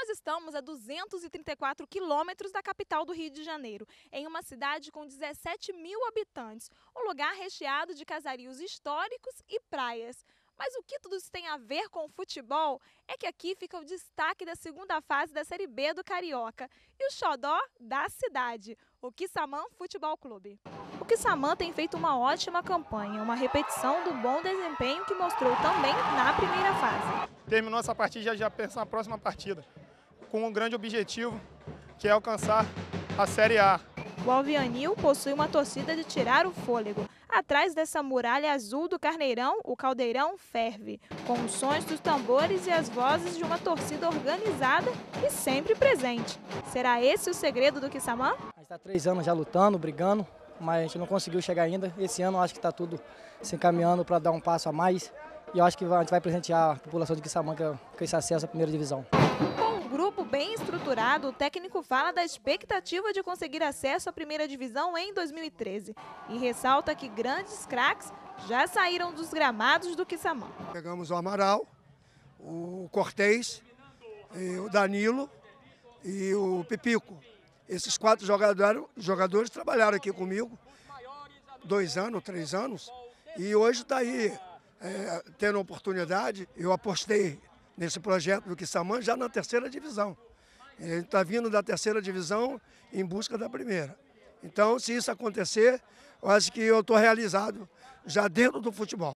Nós estamos a 234 quilômetros da capital do Rio de Janeiro, em uma cidade com 17 mil habitantes, um lugar recheado de casarios históricos e praias. Mas o que tudo isso tem a ver com o futebol é que aqui fica o destaque da segunda fase da Série B do Carioca e o xodó da cidade, o Quissamã Futebol Clube. O Quissamã tem feito uma ótima campanha, uma repetição do bom desempenho que mostrou também na primeira fase. Terminou essa partida, já pensa na próxima partida, com um grande objetivo, que é alcançar a Série A. O Alvianil possui uma torcida de tirar o fôlego. Atrás dessa muralha azul do Carneirão, o caldeirão ferve, com os sons dos tambores e as vozes de uma torcida organizada e sempre presente. Será esse o segredo do Quissamã? A gente está há 3 anos já lutando, brigando, mas a gente não conseguiu chegar ainda. Esse ano eu acho que está tudo se encaminhando para dar um passo a mais. E eu acho que a gente vai presentear a população de Quissamã com esse acesso à primeira divisão. Com um grupo bem estruturado, o técnico fala da expectativa de conseguir acesso à primeira divisão em 2013 e ressalta que grandes craques já saíram dos gramados do Quissamã. Pegamos o Amaral, o Cortez, o Danilo e o Pipico. Esses 4 jogadores trabalharam aqui comigo 2 anos, 3 anos, e hoje está aí tendo oportunidade. Eu apostei nesse projeto do Quissamã já na 3ª divisão. Ele está vindo da 3ª divisão em busca da primeira. Então, se isso acontecer, eu acho que eu estou realizado já dentro do futebol.